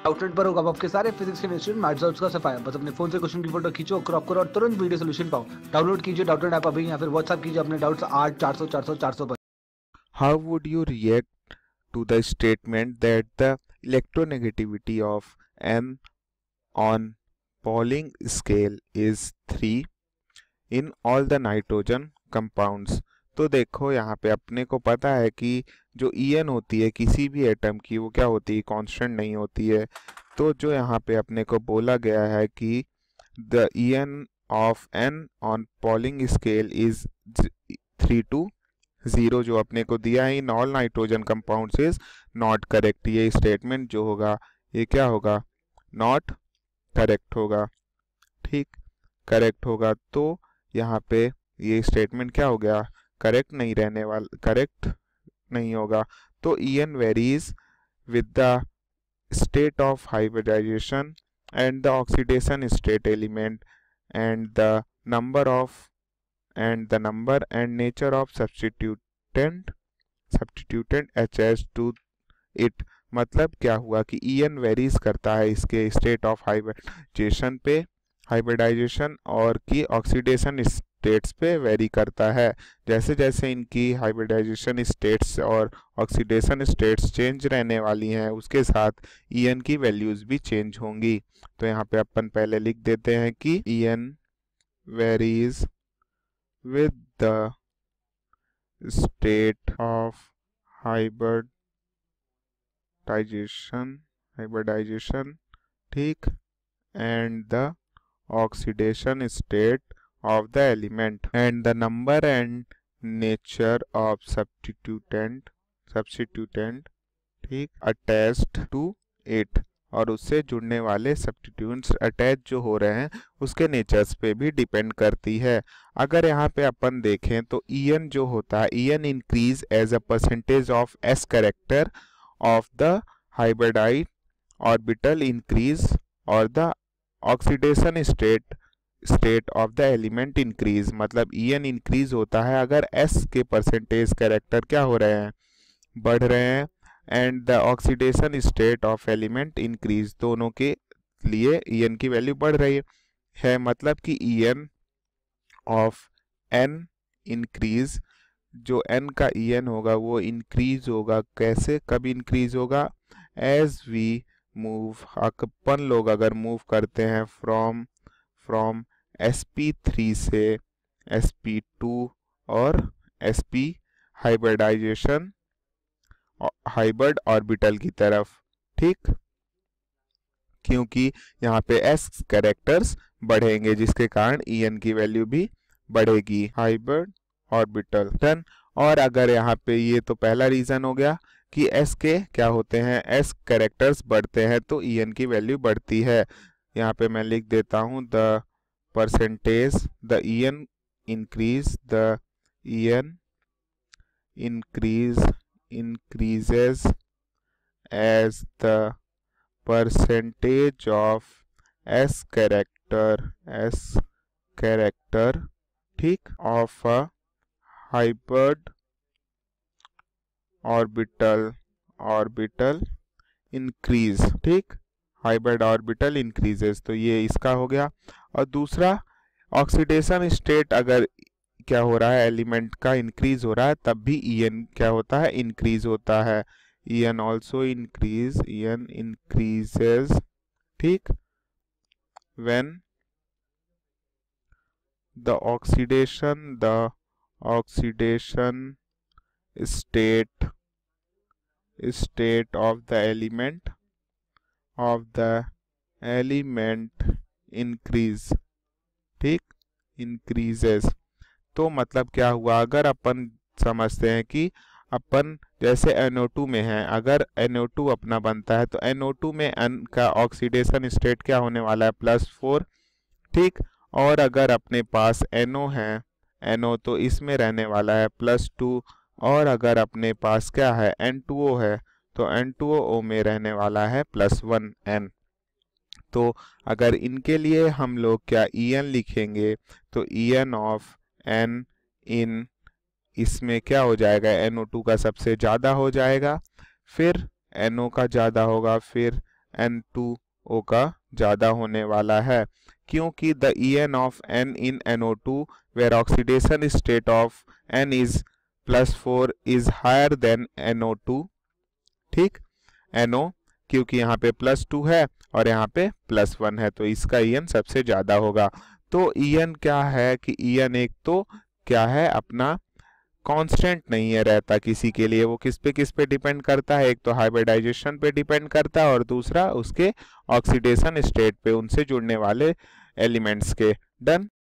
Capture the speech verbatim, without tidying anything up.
Doubtnut पर होगा आपके सारे फिजिक्स केमिस्ट्री मैथ्स डाउट्स का सफाया। बस अपने फोन से क्वेश्चन की फोटो खींचो, क्रॉप करो और तुरंत वीडियो सोल्यूशन पाओ। डाउनलोड कीजिए डाउटनेट ऐप अभी या फिर व्हाट्सएप कीजिए अपने डाउट्स आठ चार सौ चार सौ चार सौ पर। How would you react to the statement that the electronegativity of N on Pauling scale is three in all the nitrogen compounds? तो देखो यहाँ पे अपने को पता है कि जो ई एन होती है किसी भी एटम की वो क्या होती है, कांस्टेंट नहीं होती है। तो जो यहाँ पे अपने को बोला गया है कि the E N of N on Pauling scale is three two zero, जो अपने को दिया है in all nitrogen compounds is not correct. ये स्टेटमेंट जो होगा ये क्या होगा, नॉट करेक्ट होगा। ठीक, करेक्ट होगा। तो यहाँ पे ये स्टेटमेंट क्या हो गया, करेक्ट नहीं रहने वाला, करेक्ट नहीं होगा। तो E N varies with the state of hybridization and the oxidation state element and the number of and the number and nature of substituent substituent H H to it। मतलब क्या हुआ कि E N वेरीज करता है इसके state of hybridization पे, hybridization और की ऑक्सीडेशन स्टेट्स पे वेरी करता है। जैसे जैसे इनकी हाइब्रिडाइजेशन स्टेट्स और ऑक्सीडेशन स्टेट्स चेंज रहने वाली हैं उसके साथ E N की वैल्यूज भी चेंज होंगी। तो यहाँ पे अपन पहले लिख देते हैं कि E N varies with the state of hybridization hybridization ठीक, and the oxidation state of the element and the number and nature of substituent substituent ठीक attached to it, और उससे जुड़ने वाले सब्स्टिट्यूएंट्स अटैच जो हो रहे हैं उसके नेचर्स पे भी डिपेंड करती है। अगर यहाँ पे अपन देखें तो E N जो होता है, E N increase as a percentage of S character of the hybridized orbital increase और the oxidation state state of the element increase. मतलब E N इंक्रीज होता है अगर S के परसेंटेज कैरेक्टर क्या हो रहे हैं, बढ़ रहे हैं, and the oxidation state of element increase, दोनों के लिए E N की वैल्यू बढ़ रही है। मतलब कि E N of N increase, जो N का E N होगा वो इंक्रीज होगा। कैसे, कब इंक्रीज होगा, एज वी मूव, अपन लोग अगर मूव करते हैं from from S P three से एस पी टू और S P hybridization hybrid orbital की तरफ। ठीक, क्योंकि यहाँ पे S कैरेक्टर्स बढ़ेंगे जिसके कारण E N की वैल्यू भी बढ़ेगी, हाइब्रिड ऑर्बिटल डन। और अगर यहाँ पे, ये तो पहला रीजन हो गया कि S के क्या होते हैं, S कैरेक्टर्स बढ़ते हैं तो E N की वैल्यू बढ़ती है। यहाँ पे मैं लिख देता हूँ the percentage the E N increase the E N increase increases as the percentage of S character S character ठीक of a hybrid orbital orbital increase ठीक, hybrid orbital increases। तो ये इसका हो गया। और दूसरा, ऑक्सीडेशन स्टेट अगर क्या हो रहा है, एलिमेंट का इंक्रीज हो रहा है, तब भी E N क्या होता है, इंक्रीज होता है। E N also increase, E N increases ठीक, when the oxidation the oxidation state state of the element of the element increase ठीक, इंक्रीजेस। तो मतलब क्या हुआ, अगर अपन समझते हैं कि अपन जैसे एन ओ टू में है, अगर एन ओ टू अपना बनता है तो एन ओ टू में N का ऑक्सीडेशन स्टेट क्या होने वाला है, प्लस फोर ठीक। और अगर अपने पास एन ओ है, एन ओ तो इसमें रहने वाला है प्लस टू। और अगर अपने पास क्या है, एन टू ओ है, तो एन टू ओ में रहने वाला है प्लस वन N। तो अगर इनके लिए हम लोग क्या E N लिखेंगे तो E N of N in, इसमें क्या हो जाएगा, एन ओ टू का सबसे ज़्यादा हो जाएगा, फिर एन ओ का ज़्यादा होगा, फिर एन टू ओ का ज़्यादा होने वाला है, क्योंकि the E N of N in N O two where oxidation state of N is plus four is higher than N O two, ठीक, N O क्योंकि यहाँ पे प्लस टू है और यहाँ पे प्लस वन है, तो इसका ई एन सबसे ज़्यादा होगा। तो ई एन क्या है कि ई एन एक तो क्या है, अपना कांस्टेंट नहीं है, रहता किसी के लिए, वो किस पे किस पे डिपेंड करता है, एक तो हाइब्रिडाइजेशन पे डिपेंड करता है और दूसरा उसके ऑक्सीडेशन स्टेट पे, उनसे जुड़ने वाले एलिमेंट्स के। डन।